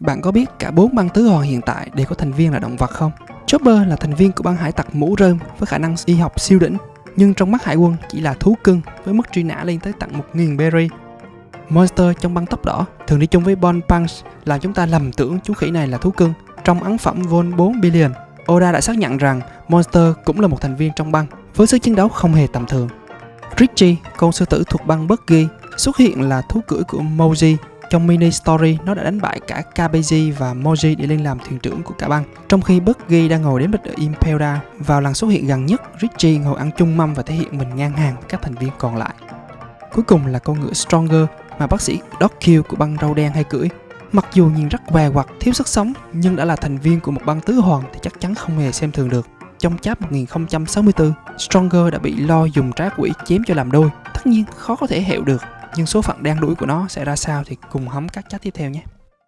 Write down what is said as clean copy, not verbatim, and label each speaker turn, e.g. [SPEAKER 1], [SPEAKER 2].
[SPEAKER 1] Bạn có biết cả 4 băng tứ hoàng hiện tại đều có thành viên là động vật không? Chopper là thành viên của băng hải tặc mũ rơm với khả năng y học siêu đỉnh, nhưng trong mắt hải quân chỉ là thú cưng với mức truy nã lên tới tận 1000 berry. Monster trong băng tóc đỏ thường đi chung với Bone Punch làm chúng ta lầm tưởng chú khỉ này là thú cưng. Trong ấn phẩm Vol 4 Billion, Oda đã xác nhận rằng Monster cũng là một thành viên trong băng với sức chiến đấu không hề tầm thường. Richie, con sư tử thuộc băng Buggy, xuất hiện là thú cưỡi của Moji. Trong mini story, nó đã đánh bại cả Kabeji và Moji để lên làm thuyền trưởng của cả băng. Trong khi Buggy đang ngồi đếm lịch ở Impel Down, vào lần xuất hiện gần nhất, Richie ngồi ăn chung mâm và thể hiện mình ngang hàng với các thành viên còn lại. Cuối cùng là con ngựa Stronger mà bác sĩ Doc Q của băng râu đen hay cưỡi. Mặc dù nhìn rất què quặt, thiếu sức sống, nhưng đã là thành viên của một băng tứ hoàng thì chắc chắn không hề xem thường được. Trong chap 1064, Stronger đã bị Lo dùng trá quỷ chém cho làm đôi. Tất nhiên khó có thể hiểu được, nhưng số phận đang đuổi của nó sẽ ra sao thì cùng hóng các chat tiếp theo nhé.